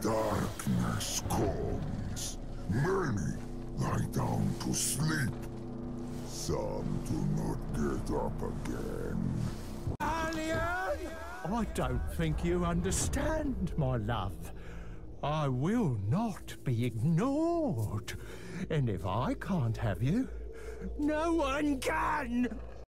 Darkness comes. Many lie down to sleep. Some do not get up again. Alien! I don't think you understand, my love. I will not be ignored. And if I can't have you, no one can!